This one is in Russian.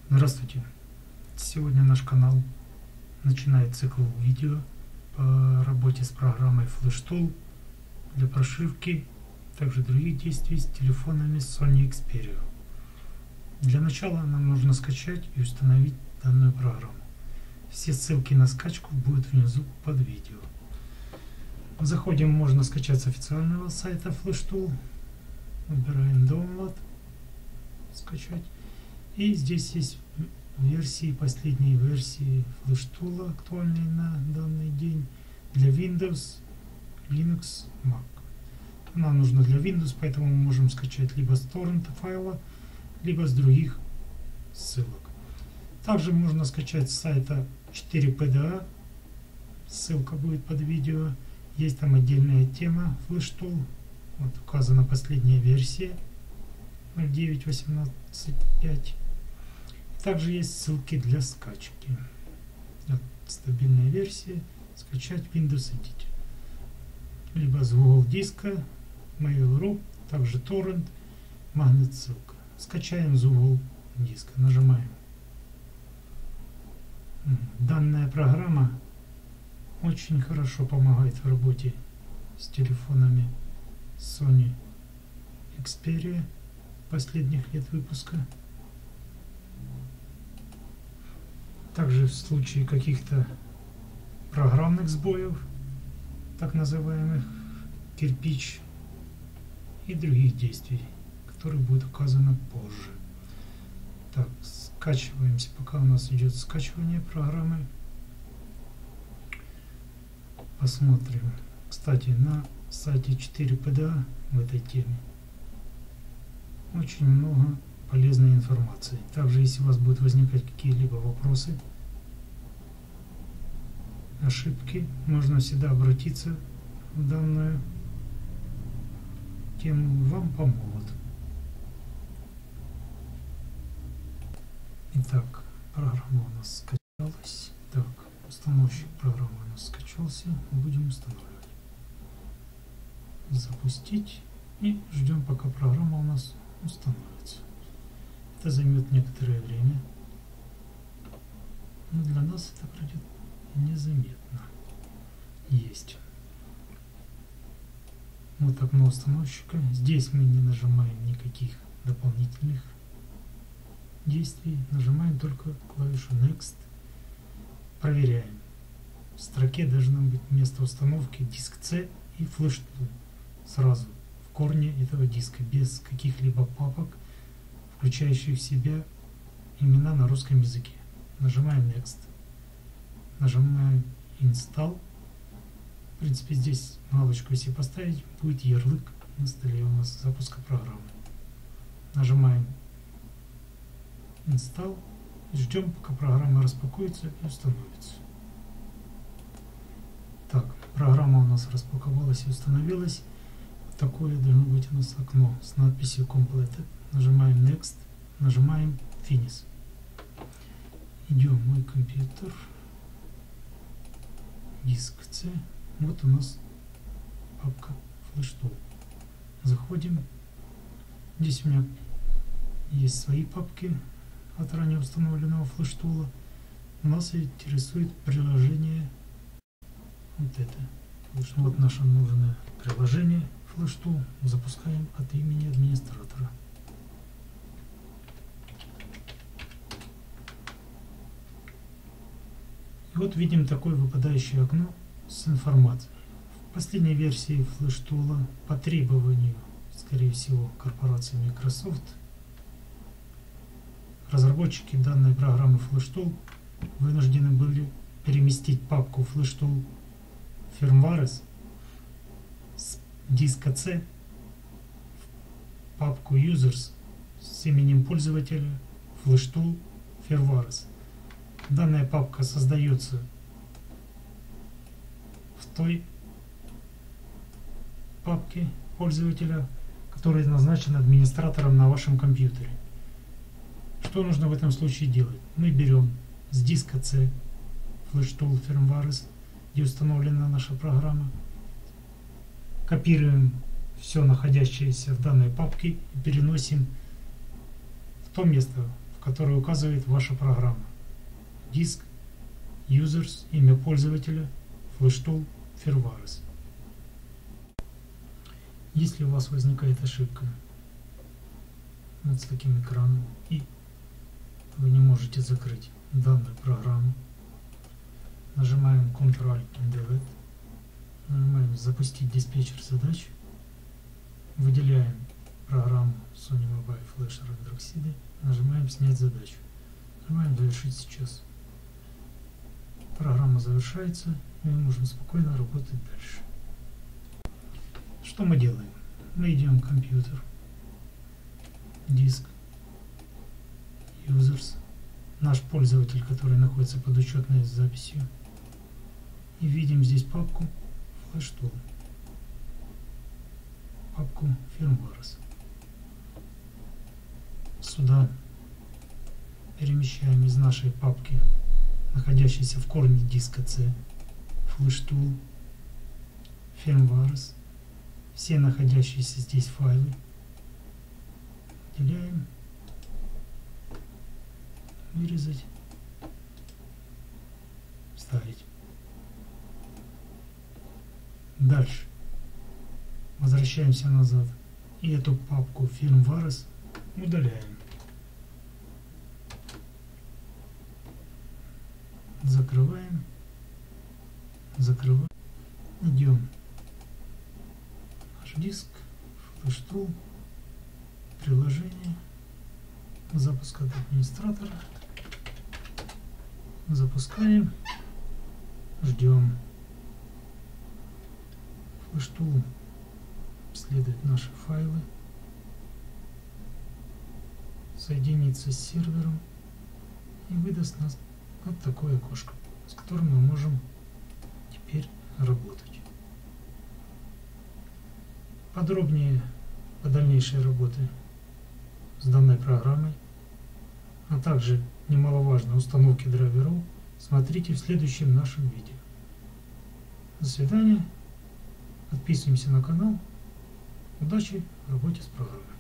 Здравствуйте! Сегодня наш канал начинает цикл видео по работе с программой FlashTool для прошивки, также других действий с телефонами Sony Xperia. Для начала нам нужно скачать и установить данную программу. Все ссылки на скачку будут внизу под видео. Заходим, можно скачать с официального сайта FlashTool. Выбираем Download, скачать. И здесь есть версии, последние версии FlashTool, актуальные на данный день для Windows, Linux, Mac. Нам нужно для Windows, поэтому мы можем скачать либо с торрента файла, либо с других ссылок. Также можно скачать с сайта 4PDA, ссылка будет под видео. Есть там отдельная тема FlashTool, вот указана последняя версия 09.18.5. Также есть ссылки для скачки. Вот, стабильная версия. Скачать Windows Edit. Либо с Google диска, Mail.ru, также торрент, магнит ссылка. Скачаем с Google диска. Нажимаем. Данная программа очень хорошо помогает в работе с телефонами Sony Xperia последних лет выпуска. Также в случае каких-то программных сбоев, так называемых кирпич, и других действий, которые будут указаны позже. Так, скачиваемся, пока у нас идет скачивание программы. Посмотрим. Кстати, на сайте 4PDA в этой теме очень много полезной информации. Также, если у вас будут возникать какие-либо вопросы, ошибки, можно всегда обратиться в данную тему, вам помогут. Итак, программа у нас скачалась. Так, установщик программы у нас скачался. Будем устанавливать. Запустить. И ждем, пока программа у нас установится. Это займет некоторое время, но для нас это пройдет незаметно. Есть. Вот окно установщика. Здесь мы не нажимаем никаких дополнительных действий. Нажимаем только клавишу Next. Проверяем. В строке должно быть вместо установки диск C и FlashTool. Сразу в корне этого диска, без каких-либо папок, включающих в себя имена на русском языке. Нажимаем Next. Нажимаем Install. В принципе, здесь галочку если поставить, будет ярлык на столе у нас запуска программы. Нажимаем Install. И ждем, пока программа распакуется и установится. Так, программа у нас распаковалась и установилась. Такое должно быть у нас окно с надписью Completed. Нажимаем Next, нажимаем Finish. Идем в мой компьютер, диск C. Вот у нас папка FlashTool. Заходим. Здесь у меня есть свои папки от ранее установленного FlashTool. Нас интересует приложение вот это. Вот наше нужное приложение FlashTool. Запускаем от имени администратора. И вот видим такое выпадающее окно с информацией. В последней версии FlashTool по требованию, скорее всего, корпорации Microsoft, разработчики данной программы FlashTool вынуждены были переместить папку FlashTool Firmwares с диска C в папку Users с именем пользователя FlashTool Firmwares. Данная папка создается в той папке пользователя, которая назначена администратором на вашем компьютере. Что нужно в этом случае делать? Мы берем с диска C FlashTool Firmwares, где установлена наша программа, копируем все находящееся в данной папке и переносим в то место, в который указывает ваша программа. Диск, Users, имя пользователя, FlashTool, Firmware. Если у вас возникает ошибка вот с таким экраном и вы не можете закрыть данную программу, нажимаем Ctrl-Alt-Delete, нажимаем «Запустить диспетчер задач», выделяем программу Sony Mobile Flash Androxide, нажимаем «Снять задачу», нажимаем «Завершить сейчас». Программа завершается, и мы можем спокойно работать дальше. Что мы делаем? Мы идем в компьютер, диск, Users, наш пользователь, который находится под учетной записью, и видим здесь папку FlashTool, папку Firmware. Сюда перемещаем из нашей папки, находящейся в корне диска C, FlashTool, Firmware, все находящиеся здесь файлы, выделяем, вырезать, вставить. Дальше возвращаемся назад и эту папку Firmware удаляем. Закрываем, закрываем. Идем наш диск, FlashTool, приложение, запуск от администратора. Запускаем, ждем. FlashTool обследует наши файлы, соединится с сервером и выдаст нас вот такое окошко, с которым мы можем теперь работать. Подробнее по дальнейшей работе с данной программой, а также немаловажно установки драйверов, смотрите в следующем нашем видео. До свидания. Подписываемся на канал. Удачи в работе с программой.